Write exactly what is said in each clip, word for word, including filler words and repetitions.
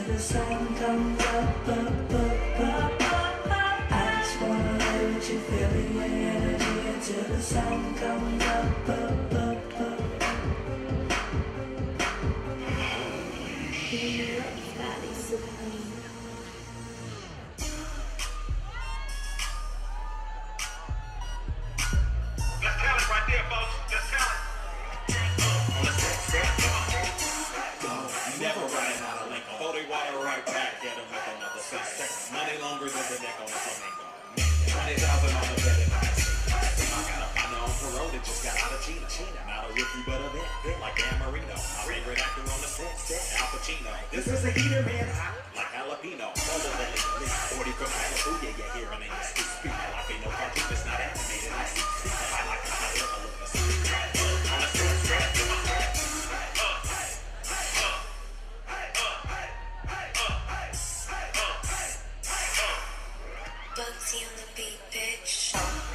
the sun comes up, up, up, up, up, up. I just wanna know what you're feeling, your energy until the sun comes up, up, up, up. Feel body supreme. Let's count it right there, folks. Let's count it. On the set, set, go. Never running out of Lincoln. Holy water right back. Get them with another six. Money longer than the neck on the flamingo. twenty thousand on the bed in my I got a partner on parole that just got out of China. Not a rookie, but a vet. Like Dan Marino. My favorite actor on the set, set. Al Pacino. This is a heater, man. Hot like jalapeno. Solo belly. forty from California. Yeah, here in English. Speak like ain't no cartoon. It's not animated. I see. I like how I look a little bit. On the set, set. Bugsy on the beat, bitch.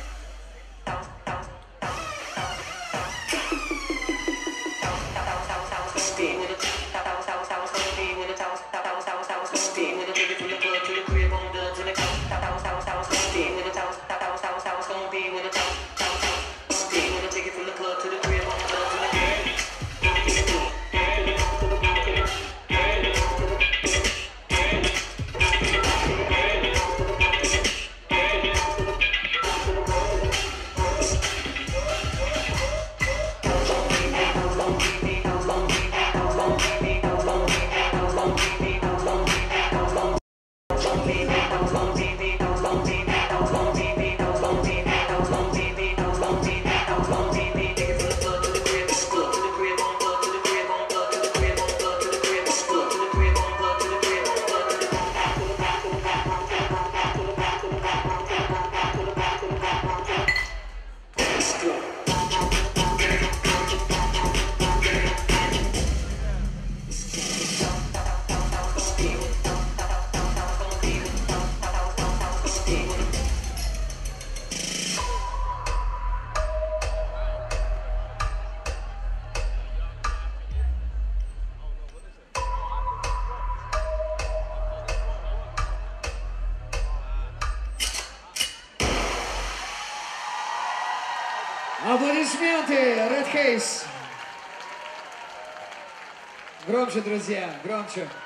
Аплодисменты, Red Case. Громче, друзья, громче.